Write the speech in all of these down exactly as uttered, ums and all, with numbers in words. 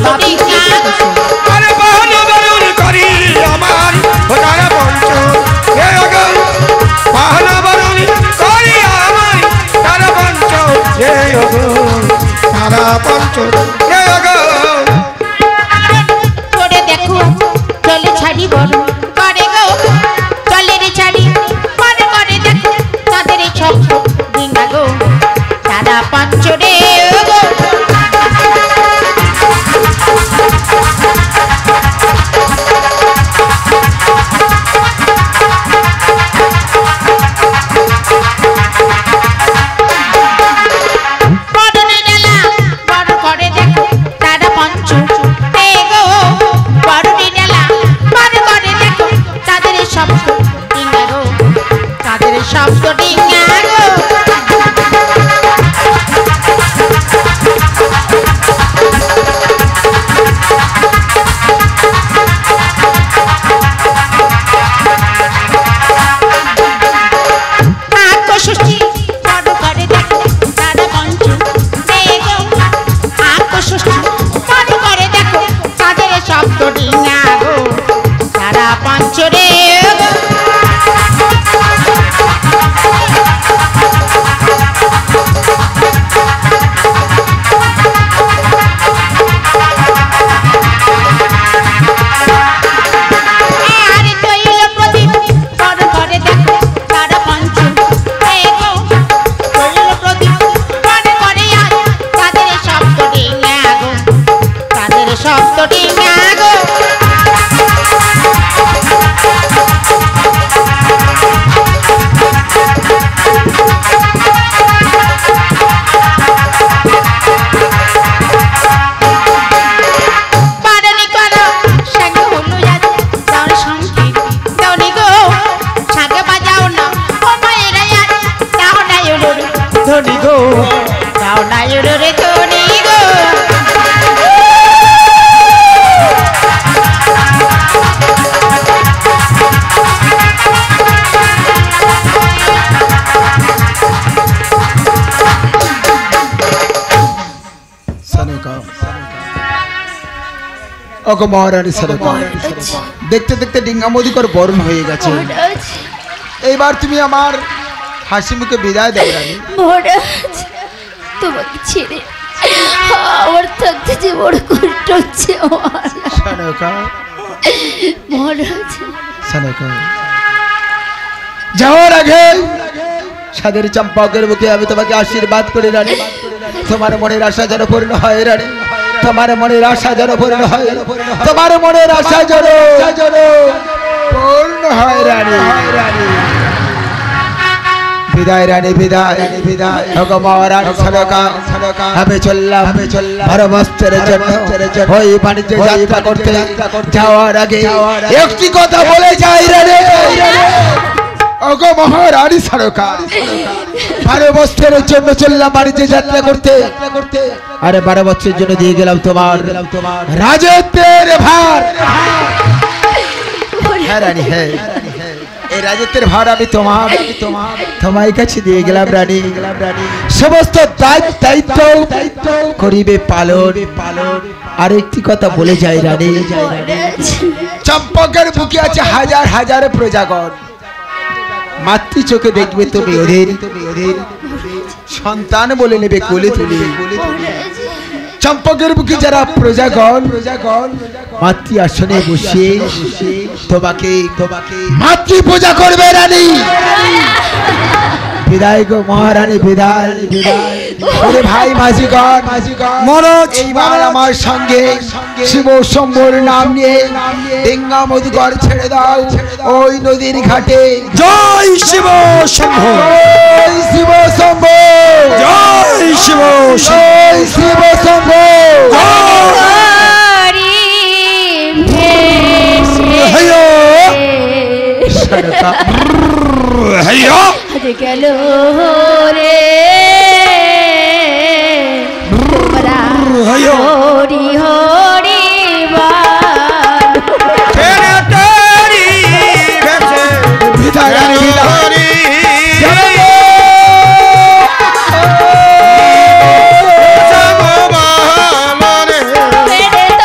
ডিঙ্গা গো আরে বহন বরণ করি আমার তারা পঞ্চ হে গো বহন বরণ করি আমার তারা পঞ্চ হে গো তারা পঞ্চ হে গো করে দেখো চলে ছাড়ি বড় করে গো চলে রে ছাড়ি মনে করে দেখো তাদের এই সব ডিঙ্গা গো তারা পঞ্চ রে গো শব্দ ডিঙ্গা গো আঁকো ষষ্ঠী বড় করে দেখো তারা পঞ্চ গো আঁকো ষষ্ঠী বড় করে দেখো তাদের শব্দ ডিঙ্গা গো তারা পঞ্চ রে গো শব্দ ডিঙ্গা গো বারণি করো সঙ্গ হলো যাতে তার সংকীর্ণ দৌড়ি গো সাগে বাজাও না ও মায়েরা আর দাও নাই রে ধনি গো দাও নাই রে ধনি গো ওগো মহারানী সরকা দেখতে দেখতে ডিঙ্গা মোদিকর বরণ হয়ে গেছে এইবার তুমি আমার হাসি মুখে বিদায় দাও রানী মহারাজ তোমাকে ছেড়ে আমার থাকতে যে বড় কষ্ট হচ্ছে সনকা মহারাজ সনকা যাওয়ার আগে সাদের চম্পকের মুখে আমি তোমাকে আশীর্বাদ করে রানী তোমার মনের আশা যেন পূর্ণ হয় রানী তোমার মনের আশা যেন পূর্ণ হয় তোমার মনের আশা যেন পূর্ণ হয় রানী বিদায় রানী বিদায় বিদায় ওগো মহারাজ সনকা আমি চললাম আমি চললাম ভারতবর্ষের জন্য ওই বাণিজ্য যাত্রা করতে যাওয়ার আগে একটি কথা বলে যাই রানী ওগো মহারানী সনকা বারো বছরের জন্য চললাম বাণিজ্য যাত্রা করতে আরে বারো বছরের জন্য দিয়ে গেলাম তোমার রাজত্বের ভার হ্যাঁ রানী হ্যাঁ এই রাজত্বের ভার আমি তোমার তোমার কাছে দিয়ে গেলাম রানী সমস্ত দায়িত্ব করিবে পালন পালন আর একটি কথা বলে যাই রানী চম্পকের বুকে আছে হাজার হাজার প্রজাগণ মাতৃ চোখে দেখবে তুমি ওদের সন্তান বলে নেবে কোলে তুলে চম্পকের বুকে যারা প্রজাগণ প্রজাগণ মাতৃ আসনে বসে তোমাকে তোমাকে মাতৃ পূজা করবে রানী বিদায় গো মহারানী বিদায় বিদায় ওরে ভাই মাঝিগণ মনোজ এইবার আমার সঙ্গে শিব শম্ভুর নাম নিয়ে ডিঙ্গা মধুকর ছেড়ে দাও ওই নদীর ঘাটে জয় শিব শম্ভু জয় শিব শম্ভু জয় শিব জয় শিব শম্ভু গেল রে হরি হরি বিদায়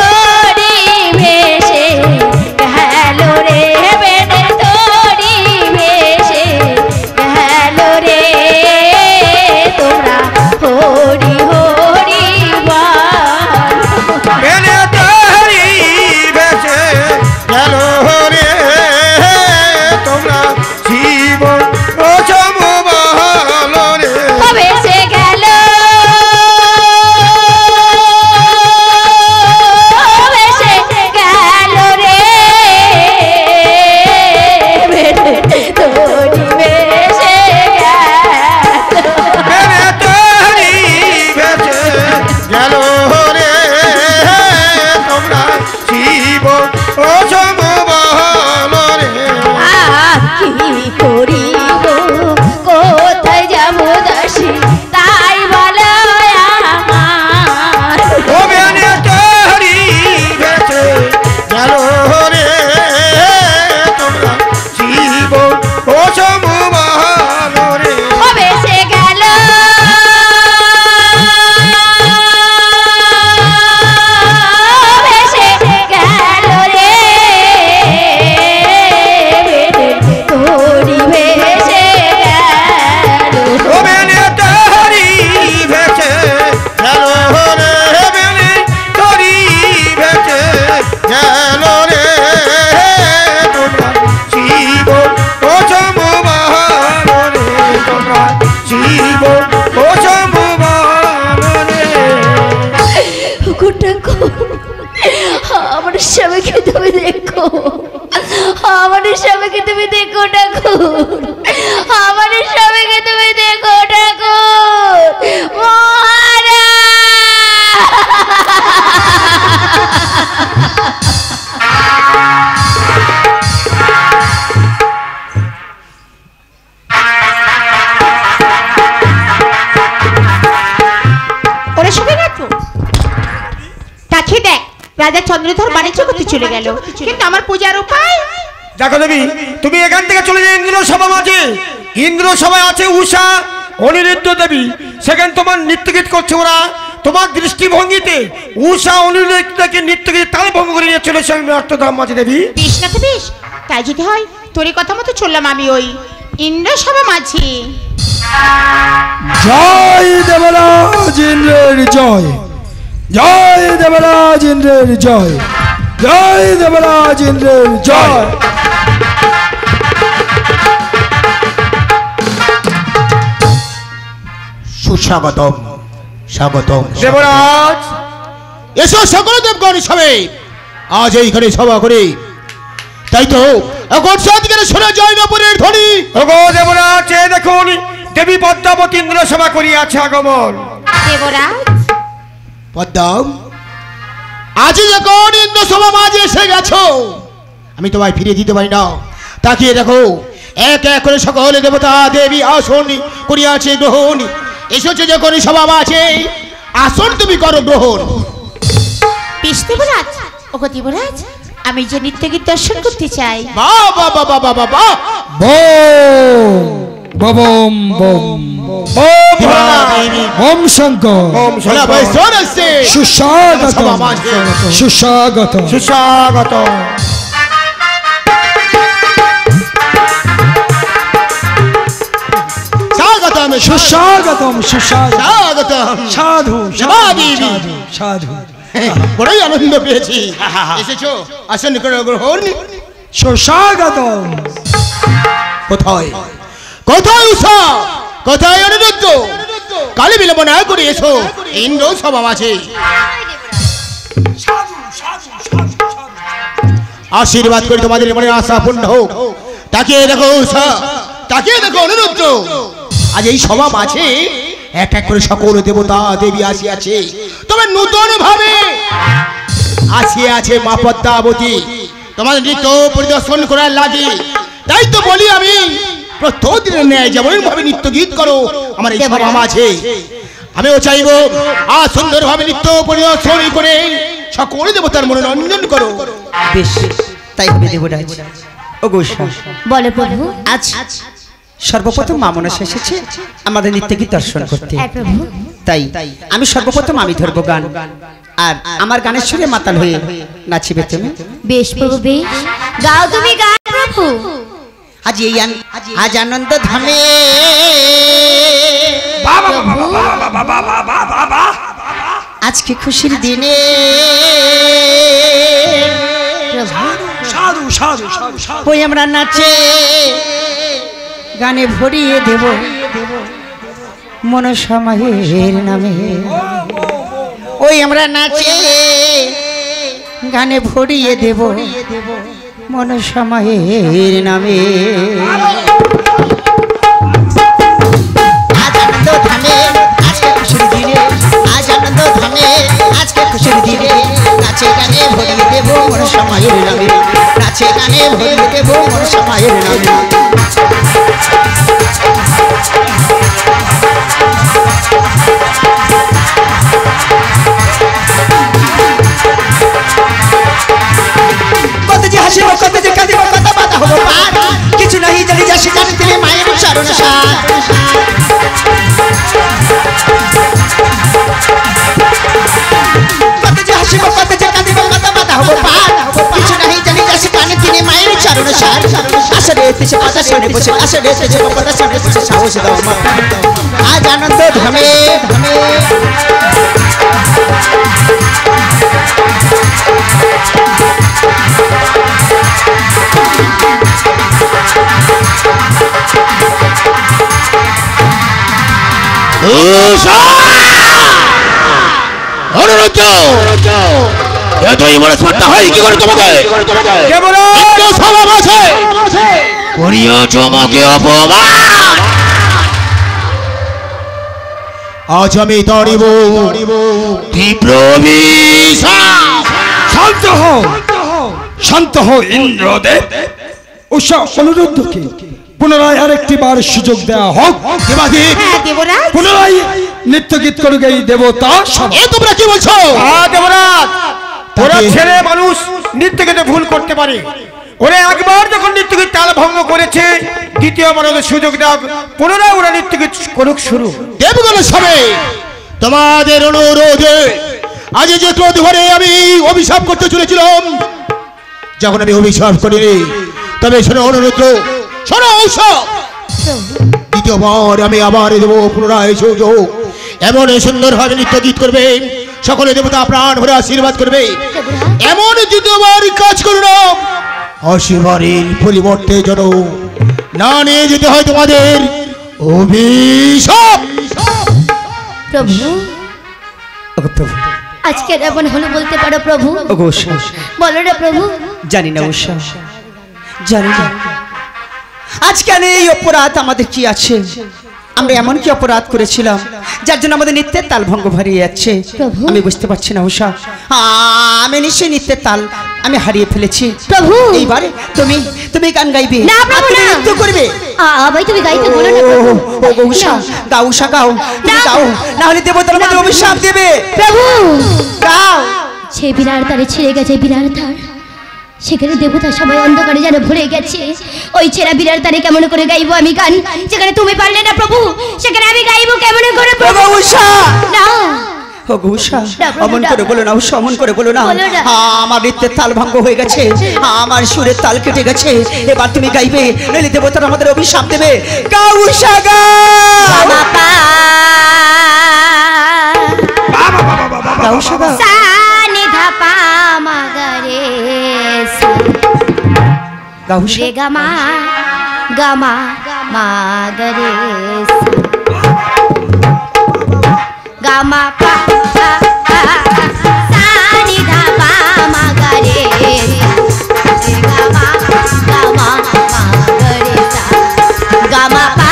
ঠাকুর আমার স্বামীকে তুমি দেখো আমার স্বামীকে তুমি দেখো ঠাকুর আমার স্বামীকে তুমি দেখো ঠাকুর মহারাজ ওরে শুনে রাখো তাকে দেখ রাজা চন্দ্রধর বাণিজ্য করতে চলে গেল কিন্তু আমার পূজার উপায় দেখো দেবী তুমি এখান থেকে চলে যাও ইন্দ্র সভা মাঝে ইন্দ্র সভায় আছে উষা অনিরুদ্ধ দেবী সেখানে তোমার নৃত্যগীত করছে ওরা তোমার দৃষ্টিভঙ্গিতে উষা অনিরুদ্ধকে নৃত্যগীত তালে ভঙ্গ করে নিয়ে চলে এসে অর্থধাম মাঝে দেবী বেশ না তো বেশ তাই যদি হয় তোরই কথা মতো চললাম আমি ওই ইন্দ্র সভা মাঝি জয় দেবরাজ ইন্দ্রের জয় জয় দেবরাজ ইন্দ্রের জয় জয় দেবরাজ ইন্দ্রের জয় সুস্বাগতম স্বাগতম দেবরাজ এসো সকল দেবগণ সবে আজ এইখানে সভা করে তাই তো এখন সাতগারে শোনা যায় না পরের ধ্বনি ওগো দেবরাজ এ দেখুন দেবী পদ্মাবতী ইন্দ্র সভা করিয়াছে আগমন দেবরাজ পদ্ম আজ যখন ইন্দ্র সভা মাঝে এসে গেছো আমি তোমায় ফিরিয়ে দিতে পারি না তাকিয়ে দেখো এক এক করে সকল দেবতা দেবী আসন করিয়াছে গ্রহণ এসেছে যখন সভা মাঝে আসন তুমি করো গ্রহণ বেশ দেবরাজ ওগো দেবরাজ আমি যে নৃত্যগীত দর্শন করতে চাই বাহ বাহ বাহ বাহ বাহ বাহ বম বম ওম শঙ্কর ওম বলা ভাই সোর আসছে সুস্বাগত সভা মাঝে সুস্বাগত সুস্বাগত স্বাগতম সুস্বাগতম সুস্বাগত স্বাগতম সাধু দেবাদেবী। সাধু সাধু বড়ই আনন্দ পেয়েছি এসেছো আসন করো গ্রহণ সুস্বাগতম কোথায় কোথায় উষা কোথায় অনিরুদ্ধ কালী বিলম্ব না করে এসো ইন্দ্র সভা মাঝে আশীর্বাদ করে তোমাদের মনে আশা পূর্ণ হোক তাকিয়ে দেখো উষা তাকিয়ে দেখো অনিরুদ্ধ আজ এই সভা মাঝে এক এক করে সকল দেবতা দেবী আসিয়াছে তবে নূতন ভাবে আসিয়া আছে মা পদ্মাবতী তোমাদের নৃত্য পরিদর্শন করার লাগে তাই তো বলি আমি প্রত্যেকদিনের ন্যায় যেমন ভাবে নৃত্য গীত করো আমার এই সভা মাঝে আমিও চাইবো আর সুন্দর ভাবে নৃত্য পরিদর্শন করে সকল দেবতার মনোরঞ্জন করো বেশ তাই হবে দেবরাজ ও গোসা বলে প্রভু আজ সর্বপ্রথম মামনা এসেছে আমাদের নৃত্যগীত দর্শন করতে হ্যাঁ প্রভু তাই আমি সর্বপ্রথম আমি ধরবো গান আর আমার গানের সুরে মাতাল হয়ে নাচিবে তুমি বেশ প্রভু বেশ গাও তুমি গান প্রভু আজ এই আন- আজ আনন্দ ধামে আজকে খুশির দিনে সাধু সাধু সাধু সাধু ওই আমরা নাচে গানে ভরিয়ে দেব মনসা মায়ের নামে ওই আমরা নাচে গানে ভরিয়ে দেব মনসা মায়ের নামে আজ আনন্দ ধামে আজকে খুশির দিনে আজ আনন্দ ধামে আজকে খুশির দিনে নাচে গানে ভরিয়ে দেব মনসা মায়ের নামে নাচে গানে ভরিয়ে দেব মনসা মায়ের নামে কত যে হাসিব কত যে কাঁদিব কত বাধা হবো পার কিছু নাহি জানি যা সে জানি তিনি মায়ের চরণ সার কত যে হাসিব কত যে কাঁদিব কত বাধা হবো পার কিছু নাহি জানি যা সে জানি তিনি মায়ের চরণ সার আসরে এসেছে কথা শুনে বসে আসরে এসেছে কথা শুনে বসে সাহস দাও মা আজ আনন্দ ধামে ধামে অনুরোধ এতই বড় স্পর্ধা হয় কি করে তোমাকে দেবরাজ স্বভাব আছে করিয়াছ আমাকে অপমান আজ আমি তাড়িব তীব্র অভিশাপ শান্ত হও শান্ত হও ইন্দ্রদেব উষা অনুরুদ্ধকে পুনরায় আরেকটি বার সুযোগ দেওয়া হোক দেবাদেব হ্যাঁ দেবরাজ পুনরায় নৃত্য গীত করুক এই দেবতা সভা। এ তোমরা কি বলছো হ্যাঁ দেবরাজ ওরা তাকে- ছেলে মানুষ নৃত্য গীতে ভুল করতে পারে ওরা একবার যখন নৃত্য গীত তাল ভঙ্গ করেছে দ্বিতীয়বার ওদের সুযোগ দেওয়া পুনরায় ওরা নৃত্য গীত করুক শুরু দেবগণ সবে তোমাদের অনুরোধে আজ যে ক্রোধ ভরে আমি অভিশাপ করতে চলেছিলাম যখন আমি অভিশাপ করিনি তবে শোনো অনুরোধ শোনো ঔষধ দ্বিতীয়বার আমি আবার দেবো পুনরায় সুযোগ এমন সুন্দরভাবে নৃত্য গীত করবে সকলে দেবতা প্রাণ ভরে আশীর্বাদ করবে এমন দ্বিতীয়বার কাজ করুন আশীর্বাদের পরিবর্তে যেন না নিয়ে যেতে হয় তোমাদের অভিশাপ প্রভু আজকে এমন হলো বলতে পারো প্রভু বলো না প্রভু জানি না উষা জানি না আজ কেন এই অপরাধ আমাদের কি আছে আমরা এমন কি অপরাধ করেছিলাম যার জন্য আমাদের নিত্যের তাল ভঙ্গ হারিয়ে যাচ্ছে প্রভু। আমি বুঝতে পারছি না উষা আমি নিশ্চয়ই নিত্যের তাল আমি হারিয়ে ফেলেছি প্রভু এইবারে তুমি তুমি গান গাইবে না, প্রভু, আর তুমি না। নৃত্য করবে আবাই তুমি গাইতে বলো না প্রভু ও গো উষা গাও উষা গাও তুমি না। গাও না হলে দেবতার আমাদের অভিশাপ দেবে প্রভু গাও সে বিরাট তারে ছেড়ে গেছে বিরাট তার সেখানে দেবতা সবাই অন্ধকারে যেন ভরে গেছে ওই ছেঁড়া বিরাট তারে কেমন করে গাইবো আমি গান যেখানে তুমি পারলে না প্রভু সেখানে আমি গাইবো কেমন করে ও প্রভু গো উষা না ও গো উষা না, প্রভু, অমন না। করে বলো না উষা অমন করে বলো না বলো না। আমার নৃত্যের তাল ভঙ্গ হয়ে গেছে আমার সুরের তাল কেটে গেছে এবার তুমি গাইবে নইলে দেবতারা আমাদের অভিশাপ দেবে গাও উষা গাও বাবা গাও উষা গাও সানি ধাপা মাগারে গাও উষা রে গামা গামা মাগারে গামা পা পা, পা, সানি ধাপা মাগারে রে গামা গামা মাগারে সা গামা পা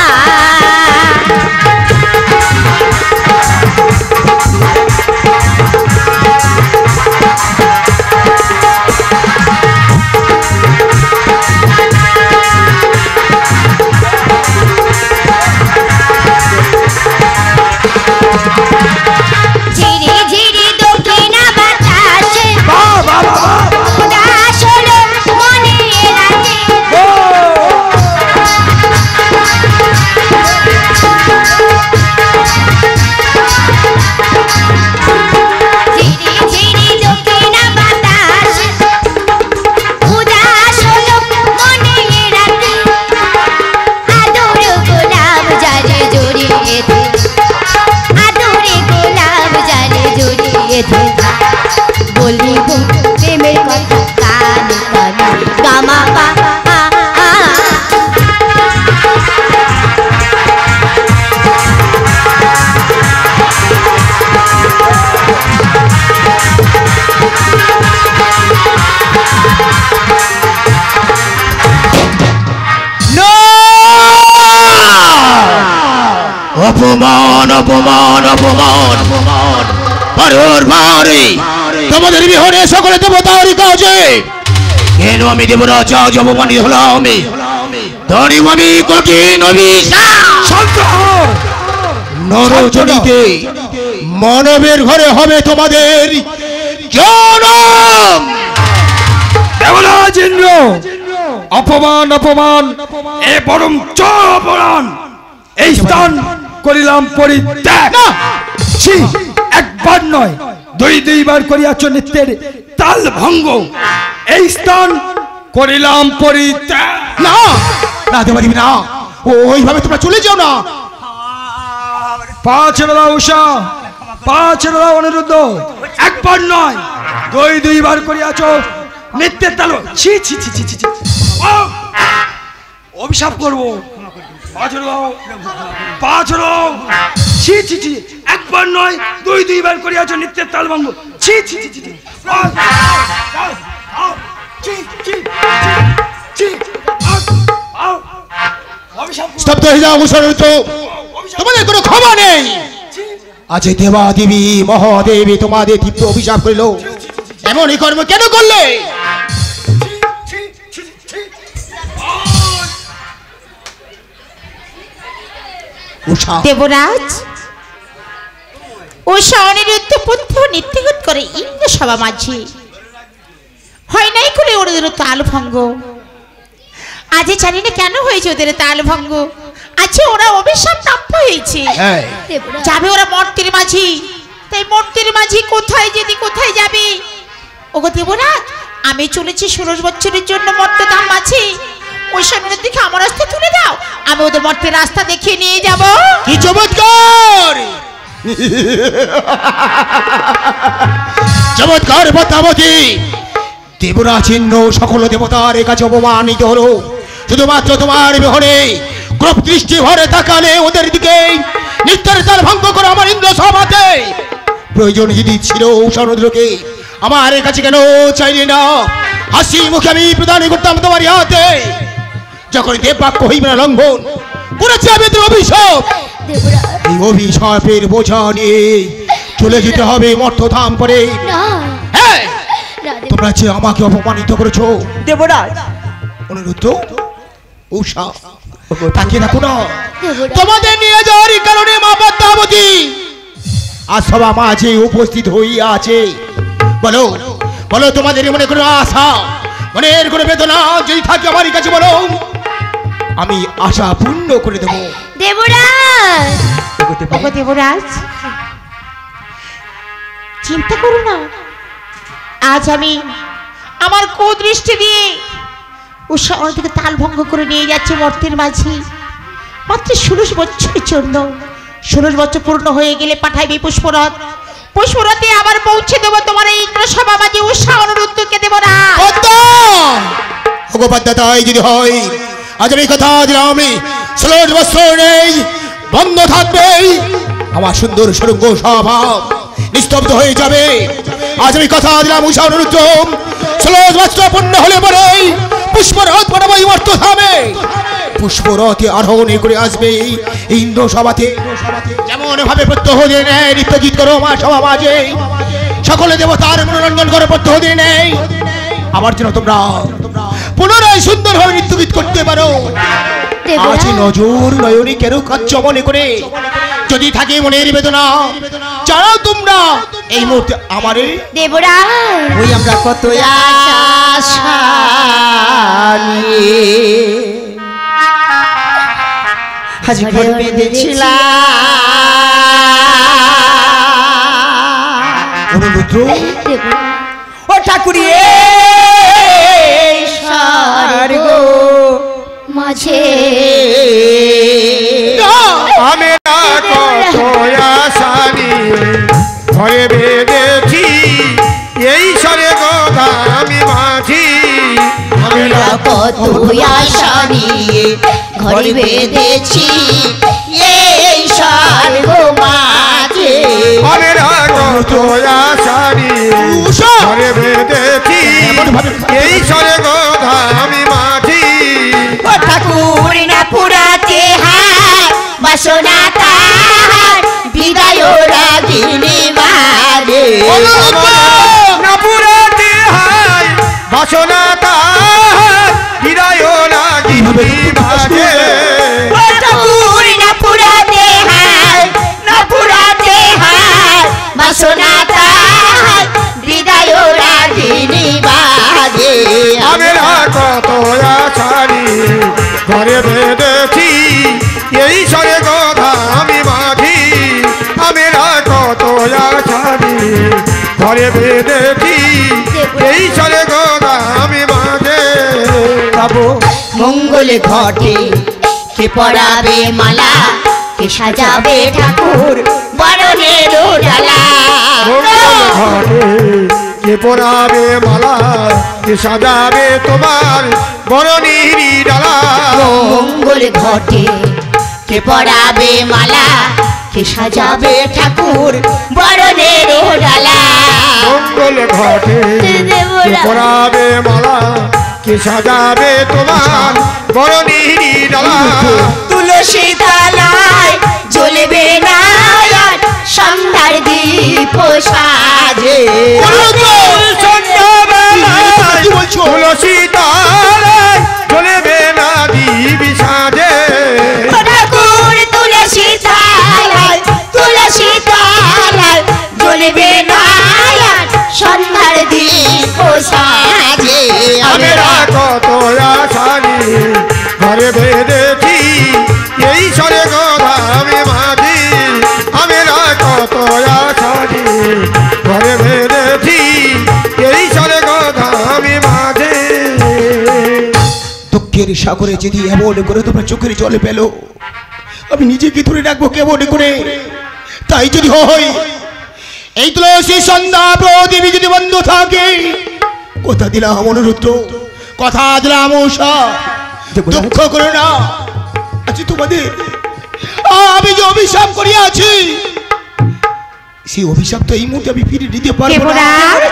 ঝিরি ঝিরি দক্ষিণা বাতাসে উদাস হলো মনে রাতে ঝিরি ঝিরি দক্ষিণা বাতাসে উদাস হলো মনে রাতে আদর গোলাপ জারে জড়িয়েছে আদরে গোলাপ জানে জড়িয়েছে বলিব প্রেমের কথা কানে কানে গামা পা আ, আ। অপমান অপমান অপমান অপমান বারবার বারে তোমাদের বিহনে সকলে দেবতারই কাজে কেন আমি দেবরাজ আজ অপমানিত হলাম আমি ধরি আমি কঠিন অভিশাপ নরজনিতে মানবের ঘরে হবে তোমাদের জনম দেবরাজ ইন্দ্র অপমান অপমান এ পরম চর অপমান এই স্থান করিলাম পরিত্যাগ ছি, একবার নয় দুই দুইবার করিয়াছ নিত্যের তাল ভঙ্গ এই স্থান করিলাম পরিত্যাগ না না দেবাদেবী না ও ওইভাবে তোমরা চলে যাও না পাঁচ বেলা উষা পাঁচ বেলা অনিরুদ্ধ একবার নয় দুই দুইবার করিয়াছ নিত্যের তাল ছি ছি ছি ছি ছি ছি। ও! অভিশাপ করবো পাঁচ বেলাও পাঁচ বেলাও ছি ছি ছি একবার নয় দুই দুইবার করিয়াছ নিত্যের তাল ভঙ্গ ছি ছি ছি ছি ছি। নিস্তব্ধ হয়ে যাও মুসলমান, তোমাদের কোনো ক্ষমা নেই। আজ দেবা দেবী মহাদেবী তোমাদের তীব্র অভিশাপ করিল, এমন এই কর্ম কেন করলে? দেবরাজ, উষা অনিরুদ্ধ পুত্র নিত্যগত করে ইন্দ্র সভা মাঝে হয় নাই করে ওদের তাল ভঙ্গ। আজ জানি না কেন হয়েছে ওদের তাল ভঙ্গ। আচ্ছা, ওরা অভিশাপ প্রাপ্ত হয়েছে, যাবে ওরা মর্তের মাঝি। তাই মর্তের মাঝি কোথায় যেতে কোথায় যাবে? ওগো দেবরাজ, আমি চলেছি ষোলোশ বছরের জন্য মর্ত দাম মাঝি। ওই সামনের দিকে আমার রাস্তা তুলে দাও, আমি ওদের মর্তের রাস্তা দেখিয়ে নিয়ে যাব। কি চমৎকার চমৎকার পদ্মাবতী! দেবরা চিহ্ন সকল দেবতার কাছে অপমানিত হলো, শুধুমাত্র তোমার বিহনে ক্রোধ দৃষ্টি ভরে তাকালে ওদের দিকে নিত্যের তাল ভঙ্গ করে আমার ইন্দ্র সভাতে। প্রয়োজন যদি ছিল সমুদ্রকে আমার কাছে কেন চাইলে না? হাসি মুখে আমি প্রদান করতাম তোমার হাতে। যখন দেব বাক্য হইবে না লঙ্ঘন করেছে আমি তোর অভিশাপ, এই অভিশাপের বোঝা নিয়ে চলে যেতে হবে মর্তধাম করে। হ্যাঁ, তোমরা যে আমাকে অপমানিত করেছো দেবরাজ, অনুরুদ্ধ উষা তাকিয়ে দেখো না, তোমাদের নিয়ে যাওয়ার কারণে মা পদ্মাবতী আজ সভা মাঝে উপস্থিত হইয়া আছে। বলো বলো, তোমাদের মনে কোনো আশা, মনের কোনো বেদনা যদি থাকে আমার কাছে বলো, আমি আশা পূর্ণ করে দেবো। দেবরাজ, ওগো দেবরাজ, চিন্তা করো না। আজ আমি আমার কুদৃষ্টি দিয়ে উষা ওদিকে তাল ভঙ্গ করে নিয়ে যাচ্ছে মর্তের মাঝি। মাত্র ষোলোশ বছরের জন্য। ষোলোশ বছর পূর্ণ হয়ে গেলে পাঠাইবি পুষ্পরথ। পুষ্পরথে আবার পৌঁছে দেবো তোমার এই ইন্দ্র সভা মাঝে উষা অনুরুদ্ধকে দেব না। তাই যদি হয়, আজ আমি কথা দিলাম, আমি ষোলোশ বছর নেই, বন্ধ থাকবে আমার সুন্দর সুরঙ্গ স্বভাব, নিস্তব্ধ হয়ে যাবে। আজ আমি কথা দিলাম উষা অনুরুদ্ধ ষোলোশ বছর পূর্ণ হলে পরে পুষ্পরথ পাঠাবো এই মর্ত ধামে। পুষ্পরথে আরোহণ করে আসবে ইন্দ্র সভাতে। যেমন ভাবে প্রত্যহ দিয়ে নেয় নিত্য গীত করো মা সভা মাঝে, সকলে দেবতার মনোরঞ্জন করে প্রত্যহ দিয়ে নেই। আবার যেন তোমরা পুনরায় সুন্দর ভাবে নৃত্য গীত করতে পারো। আজ নজর নয়নী কেন কাচ্ছ মনে করে? যদি থাকে মনের বেদনা, চাও তোমরা এই মুহূর্তে আমারে। দেবরাজ, ওই আমরা কত আশা নিয়ে আজ ঘর বেঁধেছিলাম। ও ঠাকুরি সারগো মাঝে আমি কত আশা নিয়ে ঘরে বেঁধেছি, এই সরে কথা আমি মাঝি। আমরা কত আশা নিয়ে ঘরে বেঁধেছি এই স্বর্গ মাঝে। আমি কত আশা নিয়ে ঘরে বেঁধেছি, এই সরে কথা আমি মাঝি। ও ঠাকুর না পুরাতে হাত বাসনা তাহার বিদায় রাগিনী বাজে। না পুরাতে হায় বাসনা তাহার বিদায় রাগিনী বাজে। ও ঠাকুর না পুরাতে হাত না পুরাতে হাত বাসনা তাহার বিদায় রাগিনী বাজে। আমি কত আশা নিয়ে ঘরে বেঁধেছি, এই সরে কথা আমি মাঝি। আমি কত আশা নিয়ে ঘরে বেঁধেছি, এই সরে কথা আমি মাঝে। মঙ্গল ঘটে কে পরাবে মালা, কে সাজাবে ঠাকুর বরণের ডালা। কে পরাবে মালা, কে সাজাবে তোমার বরণীর ডালা। মঙ্গল ঘটে কে পরাবে মালা, কে সাজাবে ঠাকুর বরণের ডালা। মঙ্গল ঘটে কে পরাবে মালা, কে সাজাবে তোমার বরণী ডালা তুলসী তলায় জ্বলবে না আর সন্ধ্যার দীপ সাজে তুলসী তলায় জ্বলবে না দীপ সাজে তুলসী তলায় তুলসী তলায় জ্বলবে না আর সন্ধ্যার দীপ সাজে আমরা কত আশানি ঘরে বেঁধেছি এই সরে গোধামে মাঝি আমরা কত আশানি ঘরে বেঁধেছি এই সরে গোধামে মাঝে দুঃখের সাগরে যদি এমন করে তোমার চোখের জলে পেলো আমি নিজেকে ধরে রাখবো কেমন করে তাই যদি হয় এই তুলসী সন্ধ্যা প্রদীপ যদি বন্ধ থাকে কথা দিলাম অনুরুদ্র কথা দিলাম উষা দুঃখ করো না আচ্ছা তোমাদের আমি যে অভিশাপ করিয়াছি সেই অভিশাপ তো এই মুহূর্তে আমি ফিরে নিতে পারবো না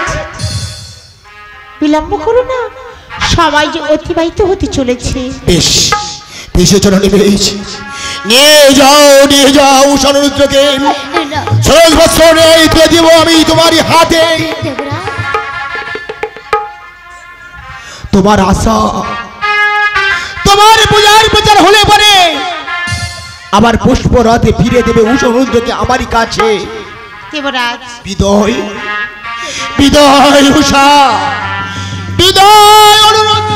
বিলম্ব করো না সময় যে অতিবাহিত হতে চলেছে বেশ বেশে চলো বেশ নিয়ে যাও নিয়ে যাও অনুরুদ্রকে ষোল বছর তুলে দিব আমি তোমারই হাতে তোমার আশা তোমার পূজার প্রচার হলে পরে আবার পুষ্প রাতে ফিরে দেবে অনুরুদ্রকে আমারই কাছে দেবরাজ বিদয় বিদয় উষা বিদয় অনুরোধ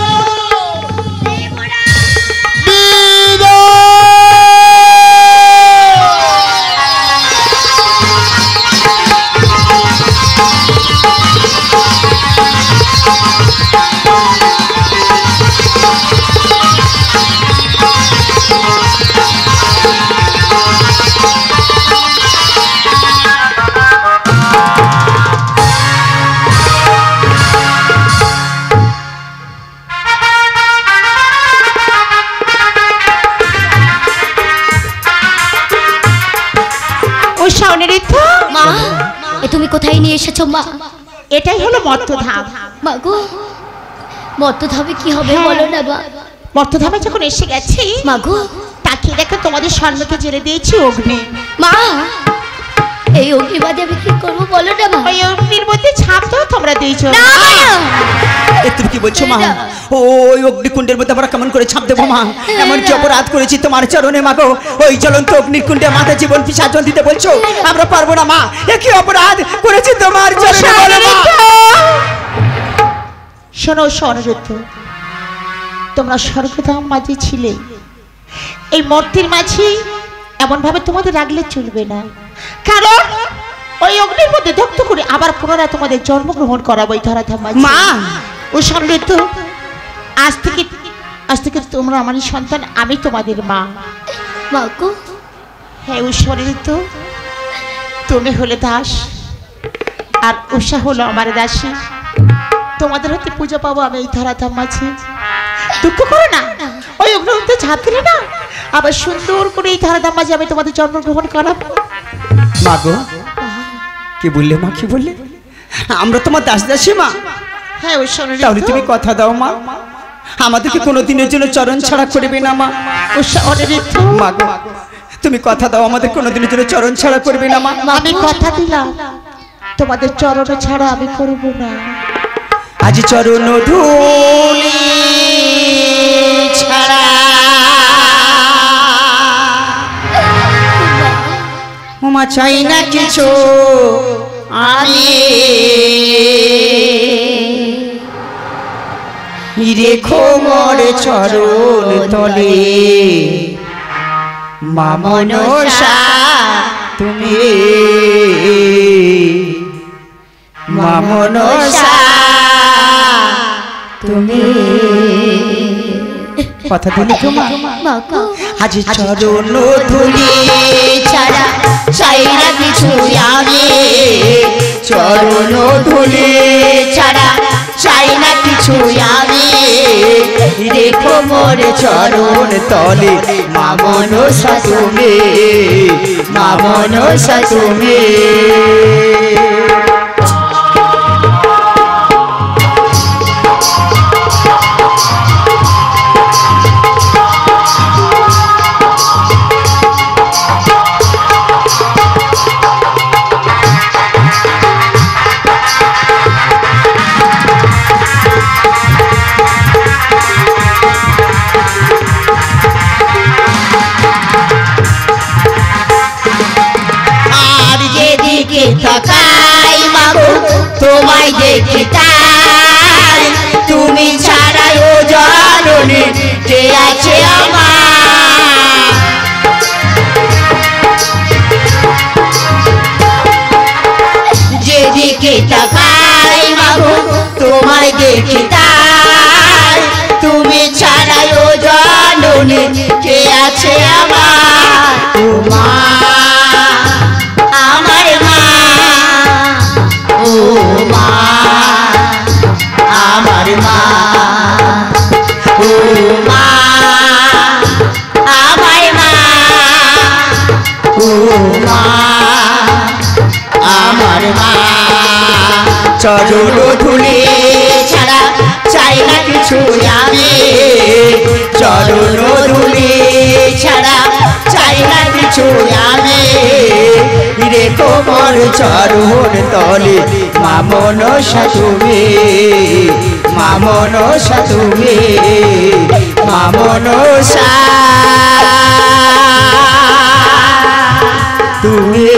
মা এ তুমি কোথায় নিয়ে এসেছো মা এটাই হলো মর্তধাম মা গো মর্তধামে কি হবে বলো না মা মর্তধামে যখন এসে গেছি মা গো তাকিয়ে দেখো তোমাদের সম্মুখে জেলে দিয়েছি অগ্নি মা এই অগ্নিবাদে আমি কি করবো বলো না মা ওই অগ্নির মধ্যে ছাপ দাও তোমরা দিয়েছো না এ তুমি কি বলছো মা ওই অগ্নিকুণ্ডের মধ্যে আমরা কেমন করে ছাপ দেবো মা এমন কি অপরাধ করেছি তোমার চরণে মা গো ওই জ্বলন্ত অগ্নিকুণ্ডে মাথা জীবন বিসর্জন দিতে বলছো আমরা পারবো না মা এ কি অপরাধ করেছি তোমার চরণে বলো মা শোনো অনুরুদ্ধ তোমরা স্বর্গধাম মাঝে ছিলে এই মূর্তির মাঝে এমন ভাবে তোমাদের রাখলে চলবে না কারণ ওই অগ্নির মধ্যে দগ্ধ করে আবার পুনরায় তোমাদের জন্মগ্রহণ করাবো এই ধরাধাম মাঝে মা ও সমৃদ্ধ আজ থেকে আজ থেকে তোমরা আমারই সন্তান আমি তোমাদের মা মা গো হ্যাঁ ও সমৃদ্ধ তুমি হলে দাস আর উষা হলো আমার দাসী তোমাদের হাতে পূজা পাবো আমি এই ধরাধাম মাঝে দুঃখ করো না ওই অগ্নিতে ঝাঁপ দিলে না আবার সুন্দর করে এই ধরাধাম মাঝে আমি তোমাদের জন্মগ্রহণ করাবো মা গো কি বললে মা কি বললে আমরা তোমার দাস দাসী মা হ্যাঁ ওই সমৃদ্ধ তাহলে তুমি কথা দাও মা আমাদেরকে কোনোদিনের জন্য চরণ ছাড়া করবে না মা ও সমৃদ্ধ মা গো তুমি কথা দাও আমাদের কোনোদিনের জন্য চরণ ছাড়া করবে না মা আমি কথা দিলাম তোমাদের চরণ ছাড়া আমি করব না আজ চরণ ধুলি ছাড়া মা চাই না কিছু আমি রেখো মোর চরণ তলে মা মনসা তুমি মা মনসা তুমি কথা দিলে তো মা মা গো আজ চরণ ধুলি ছাড়া চাই না কিছু আমি চরণ ধুলি ছাড়া চাই না কিছু আমি রেখো মোর চরণ তলে মা মনসা তুমি মা মনসা তুমি দেখি তাই তুমি ছাড়াই ও জননী কে আছে আমার যেদিকে তাকাই মাগো তোমায় দেখি তাই তুমি ছাড়াই ও জননী কে আছে আমার মা আমার মা ও মা আমার মা ও মা আমার মা ও মা আমার মা চরণ ধুলি ছাড়া চাই না কিছু আমি চরণ ধুলি ছাড়া চাই না কিছু আমি রেখো মোর চরণ তলে মামন সাতুমে মামন সাতুমে মামন সা তুমি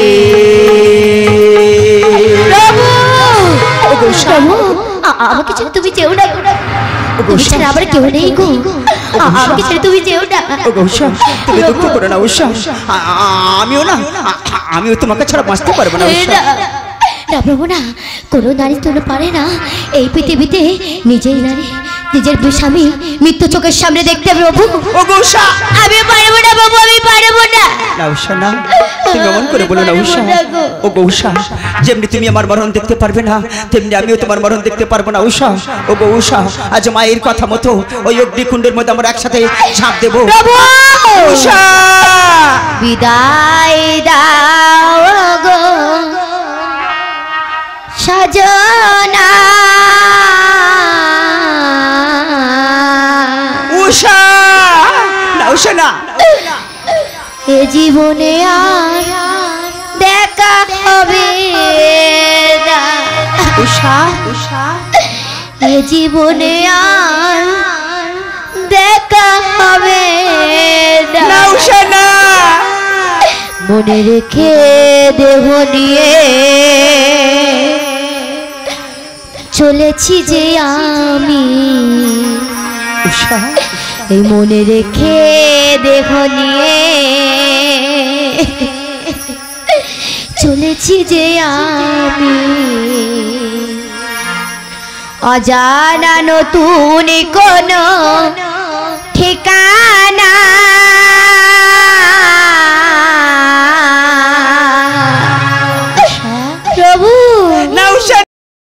প্রভু আমাকে ছেড়ে তুমি যেও না তুমি ছাড়া আবার কেউ নেই গো আমাকে ছেড়ে তুমি যেও না উষা তুমি দুঃখ করো না উষা আমিও না আমিও তোমাকে ছাড়া বাঁচতে পারবো না উষা না প্রভু না কোনো নারী তো পারে না এই পৃথিবীতে নিজেই নারী নিজের স্বামী মৃত্যু চোখের সামনে দেখতে প্রভু উষা আমি পারবো না বাবু আমি পারবো না না উষা না তুমি এমন করে বলো না উষা ও গো উষা যেমনি তুমি আমার মরণ দেখতে পারবে না তেমনি আমিও তোমার মরণ দেখতে পারবো না উষা ও গো উষা আজ মায়ের কথা মতো ওই অগ্নিকুণ্ডের মধ্যে আমরা একসাথে ঝাঁপ দেবো উষা বিদায় দাও গো সজনা উষা না উষা না এ জীবনে আর দেখা হবে না উষা উষা এ জীবনে আর দেখা হবে না উষা না মনে রেখে দেহ নিয়ে চলেছি যে আমি উষা এই মনে রেখে দেহ নিয়ে চলেছি যে আমি অজানা নতুন কোন